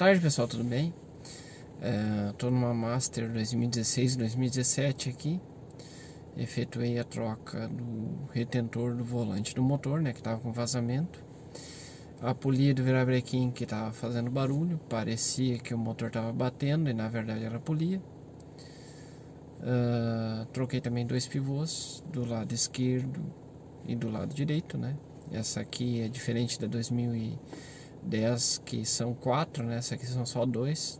tarde, pessoal, tudo bem? Tô numa Master 2016-2017 aqui. Efetuei a troca do retentor do volante do motor, né, que tava com vazamento. A polia do virabrequim que tava fazendo barulho, parecia que o motor tava batendo e na verdade era a polia. Troquei também dois pivôs do lado esquerdo e do lado direito, né? Essa aqui é diferente da 2010, que são 4, né? Essa aqui são só 2.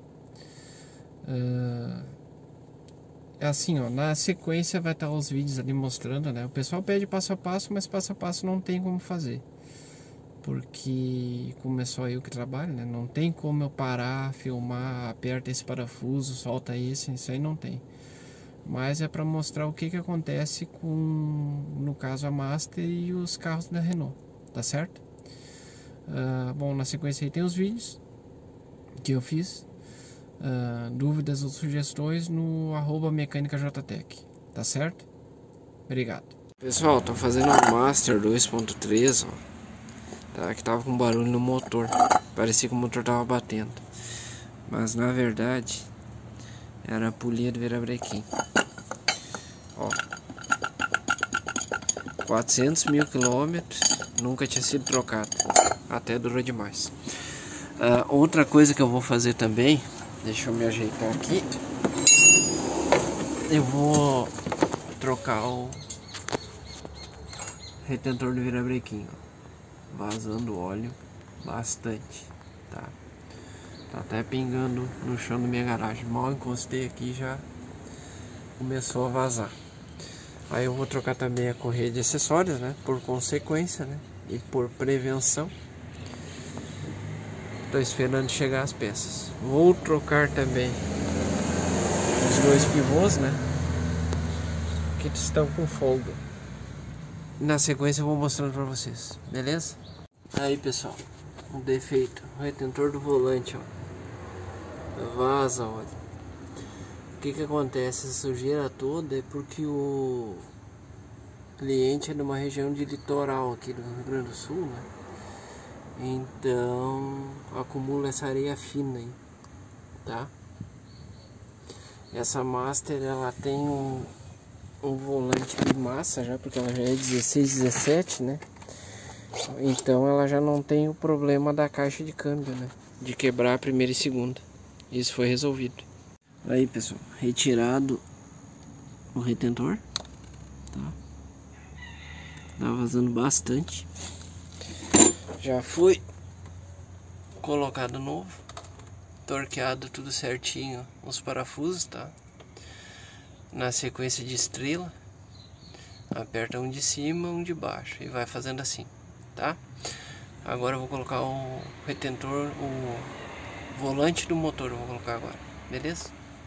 É assim, ó, na sequência vai estar os vídeos ali mostrando, né? O pessoal pede passo a passo, mas passo a passo não tem como fazer, porque como é só eu que trabalho, né? Não tem como eu parar, filmar, aperta esse parafuso, solta esse, isso aí não tem. Mas é para mostrar o que acontece com, no caso, a Master e os carros da Renault, tá certo? Bom, na sequência aí tem os vídeos que eu fiz. Dúvidas ou sugestões no @mecanicajtech, tá certo? Obrigado. Pessoal, tô fazendo um Master 2.3, ó, tá? Que tava com barulho no motor, parecia que o motor tava batendo, mas na verdade era a polia do virabrequim. Ó, 400 mil quilômetros, nunca tinha sido trocado, até durou demais. Outra coisa que eu vou fazer também, deixa eu me ajeitar aqui, eu vou trocar o retentor do virabrequim, ó, vazando óleo bastante, tá? Tá até pingando no chão da minha garagem. Mal encostei aqui já começou a vazar. Aí eu vou trocar também a correia de acessórios, né? Por consequência, né? E por prevenção. Tô esperando chegar as peças. Vou trocar também os dois pivôs, né? Que estão com folga. Na sequência eu vou mostrando pra vocês, beleza? Aí, pessoal, um defeito, o retentor do volante, ó, vaza óleo. O que acontece? Essa sujeira toda é porque o cliente é de uma região de litoral aqui do Rio Grande do Sul, né? Então acumula essa areia fina aí, tá? Essa Master, ela tem um volante de massa já, porque ela já é 16, 17, né? Então ela já não tem o problema da caixa de câmbio, né? De quebrar a primeira e segunda. Isso foi resolvido. Aí, pessoal, retirado o retentor, tá? Tá vazando bastante. Já foi colocado novo, torqueado tudo certinho os parafusos, tá? Na sequência de estrela, aperta um de cima, um de baixo e vai fazendo assim, tá? Agora eu vou colocar o retentor, o volante do motor, eu vou colocar agora, beleza?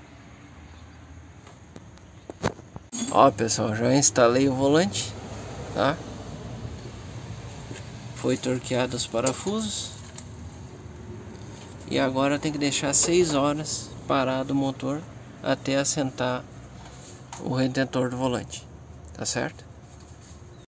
Ó, pessoal, já instalei o volante, tá? Foi torqueado os parafusos. E agora tem que deixar 6 horas parado o motor até assentar o retentor do volante, tá certo?